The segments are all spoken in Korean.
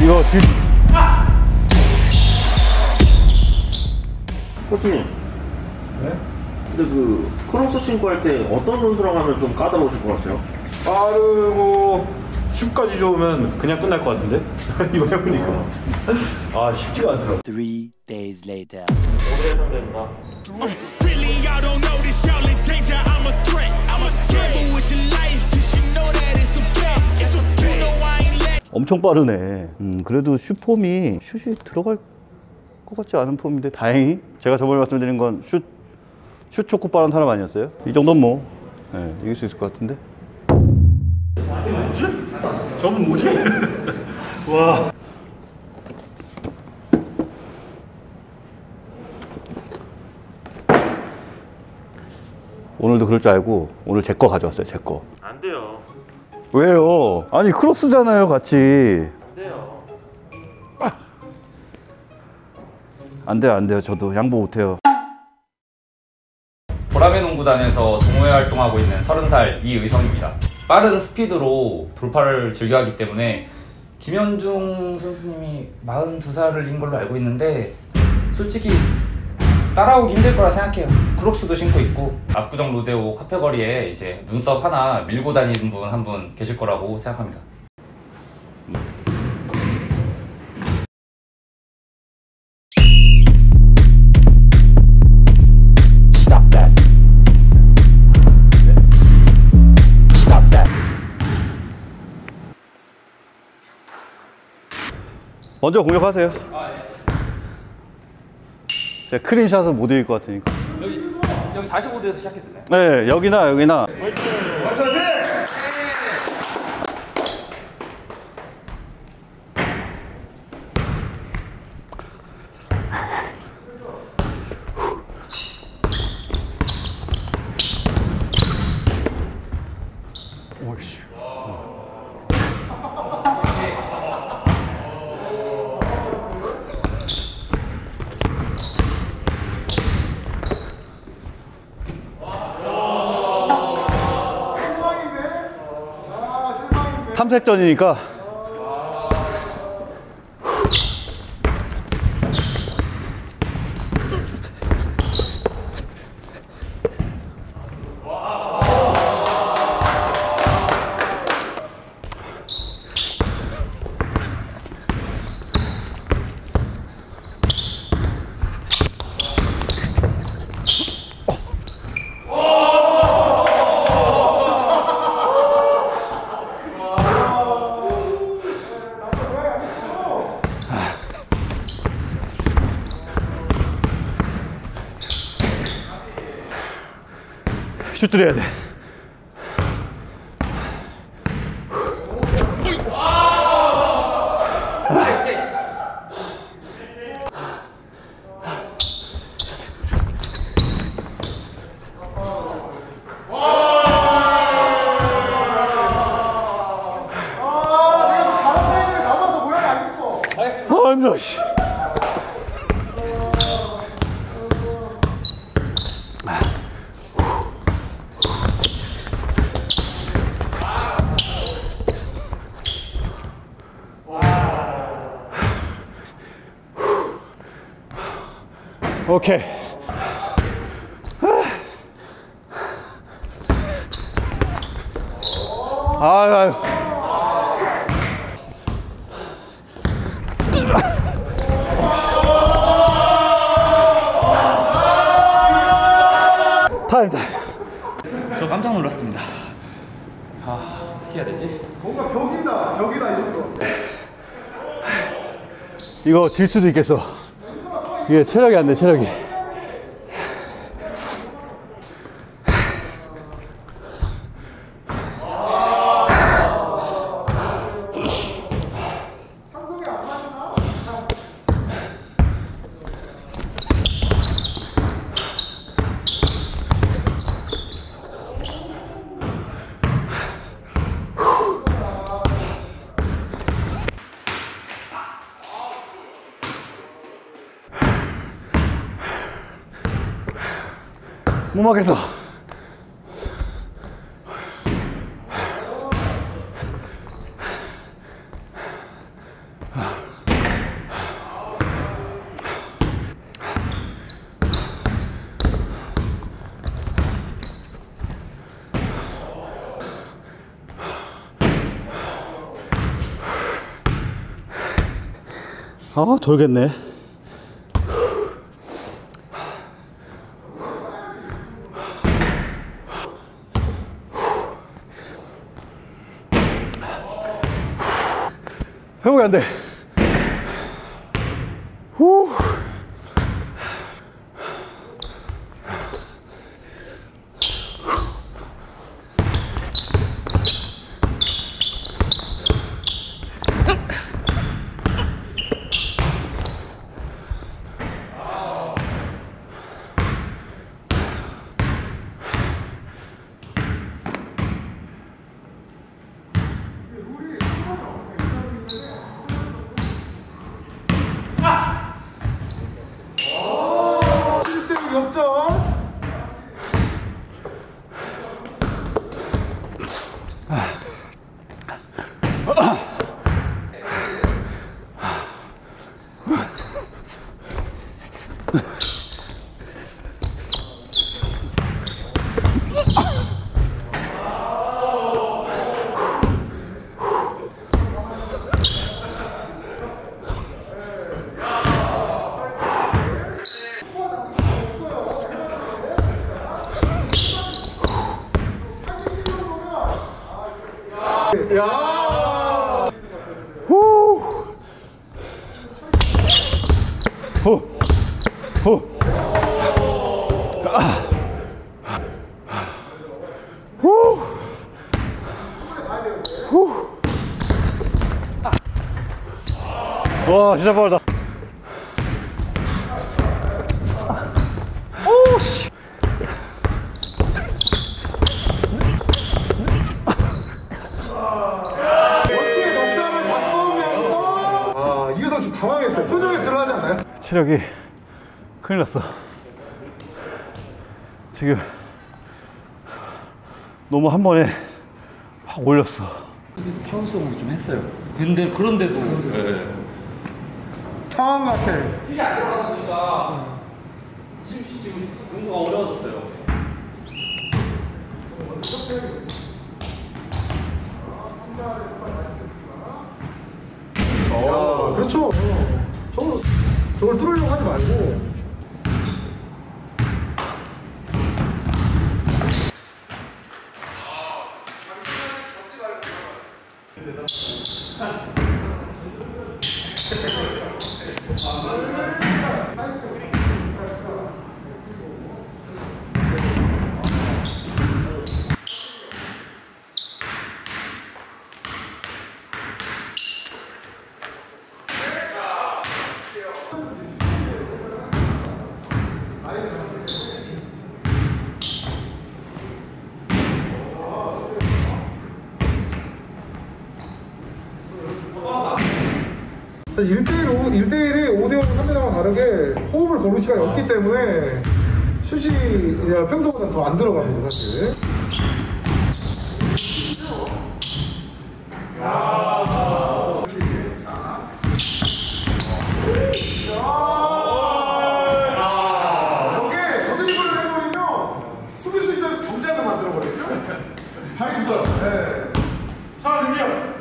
이거 지금 코치님. 네? 근데 그 크로스 신고 할 때 어떤 선수랑 하면 좀 까다로우실 것 같아요? 빠르고 슛까지 좋으면 그냥 끝날 것 같은데? 이거 해보니까 아 쉽지가 않더라고. 3 days later. 오늘의 상대입니다. Really, y'all don't know this, y'all in danger. I'm a threat. I'm a gamble with your life, cause you know that it's okay. It's okay. You know I ain't let. 엄청 빠르네. 그래도 슛폼이 슛이 들어갈 것 같지 않은 폼인데 다행히 제가 저번에 말씀드린 건 슛 좋고 빠른 사람 아니었어요? 이 정도는 뭐 이길 수 있을 것 같은데. 뭐지? 저분 뭐지? 와. 오늘도 그럴 줄 알고 오늘 제 거 가져왔어요. 제 거. 안 돼요. 왜요? 아니 크로스잖아요 같이. 안 돼요. 안 돼요 안 돼요. 저도 양보 못해요. 보라매 농구단에서 동호회 활동하고 있는 30살 이의성입니다. 빠른 스피드로 돌파를 즐겨하기 때문에 김현중 선수님이 42살인 걸로 알고 있는데 솔직히 따라오기 힘들 거라 생각해요. 크록스도 신고 있고 압구정 로데오 카페거리에 이제 눈썹 하나 밀고 다니는 분 한 분 계실 거라고 생각합니다. 먼저 공격하세요. 제가 크린샷은 못 이길 것 같으니까. 여기 45도에서 시작해도 되나요? 네, 여기나. 오이씨. 탐색전이니까 슛 들어야 돼. 너 씨. 오케이. 아유. 타임. 저 깜짝 놀랐습니다. 어떻게 해야 되지? 뭔가 벽이다 이런 거. 이거 질 수도 있겠어. 이게 체력이 안 돼, 체력이. 못 막겠어. 아, 돌겠네. 회복이 안 돼. 후. 와, 진짜 빠르다. 오, 씨. 어깨 넉점을 바꾸면서 이유성 지금 당황했어요. 표정이 드러나지 않나요? 체력이 큰일 났어. 지금 너무 한 번에 확 올렸어. 파운성으로 좀 했어요. 근데 그런데도 당황 같아. 힘이 안 들어가다 보니까 지금 농구가 어려워졌어요. 그렇죠. 저걸 뚫으려고 하지 말고. 사실 1대1이 5대0 3대랑과 다르게 호흡을 고를 시간이 없기 때문에 슛이 그냥 평소보다 더 안 들어갑니다, 사실. 저게 저 드리블을 해버리면 수비수 입장에서 정장을 만들어버리거든요. 발이 굳어요. 네. 자, 능력.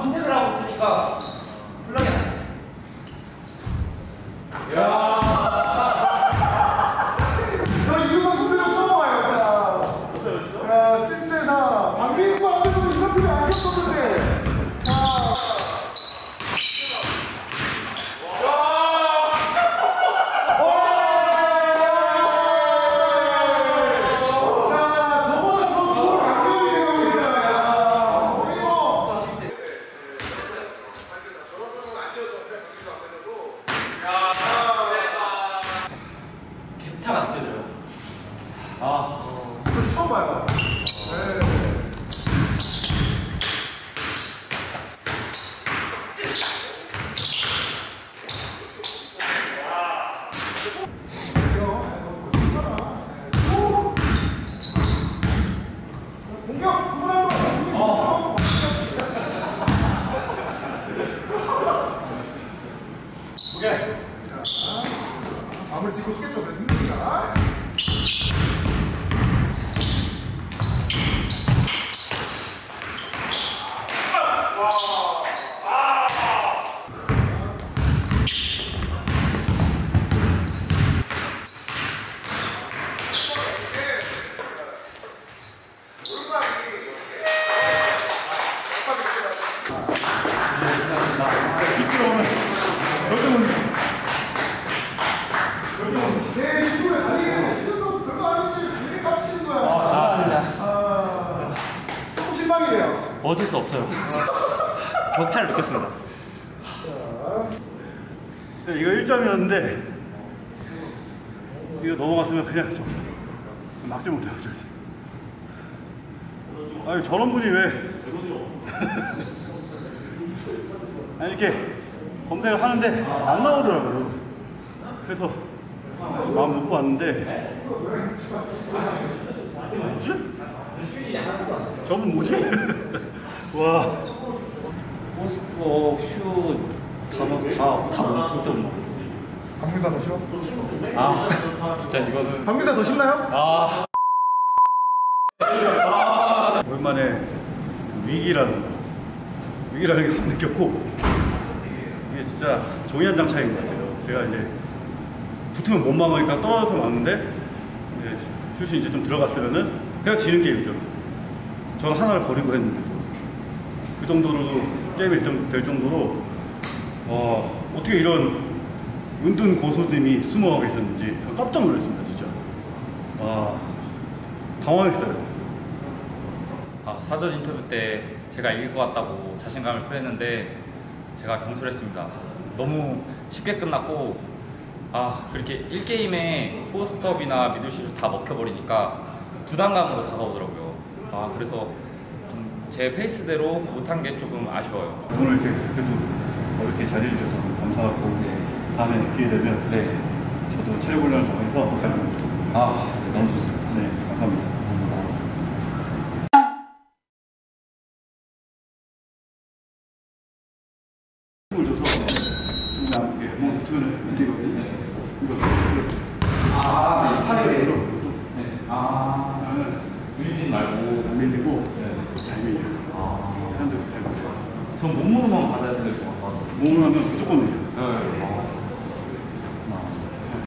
선택을 하고 뜨니까 플러이 안 돼. 저 이거 이거 처음 봐요. 자, 야, 침대사 박민수 앞에서도 이런 표현 안 겪었는데. 자, 저보다 더 좋은 강점이 되고 있어요. 야, 이거. 격차가 느껴져요. 저 처음 봐요. 네. 공격! 그만하고! 오케이. 자, 마무리 짓고 싶겠죠? 그래, 힘드니까. 내 유튜브에 달리는 이래서 별거 아니지. 되게 깝치는 거야. 조금 실망이네요. 어쩔 수 없어요. 격차를 느꼈습니다. 네, 이거 1점이었는데 이거 넘어갔으면 그냥 졌어. 막지 못해가지고. 아니 저런 분이 왜 아니 이렇게 검색을 하는데 안 나오더라고요. 그래서 마음 놓고 왔는데 뭐지? 저분 뭐지? 와. 포스트업, 슛, 다 못할 때 없나? 박민사 더 싫어? 진짜 이거는. 박민사 더 쉽나요? 오랜만에 위기라는 걸 느꼈고 이게 진짜 종이 한 장 차이인 것 같아요. 제가 이제 붙으면 못 막으니까 떨어져서 막는데 이제 슛이 이제 좀 들어갔으면은 그냥 지는 게임이죠. 저는 하나를 버리고 했는데도 그 정도로도 게임이 될 정도로 어떻게 이런 은둔 고수님이 숨어 계셨는지 깜짝 놀랐습니다. 진짜 당황했어요. 사전 인터뷰 때 제가 이길 것 같다고 자신감을 표했는데 제가 경솔했습니다. 너무 쉽게 끝났고 그렇게 1게임에 포스트업이나 미들슛을 다 먹혀버리니까 부담감으로 다가오더라고요. 그래서 좀 제 페이스대로 못한 게 조금 아쉬워요. 오늘 이렇게 그래도 이렇게 잘해주셔서 감사하고 다음에 기회 되면 저도 체력 훈련을 더 해서 너무 좋습니다. 네, 감사합니다. 힘을 줘서 그냥 이렇게 뭐 붙으면 안 되거든요. 팔을 밀리지 말고 안 밀리고 잘 밀려요. 사람들 잘 밀려요. 전 몸으로만 받아야 될 것 같아서. 몸을 하면 무조건 밀려요.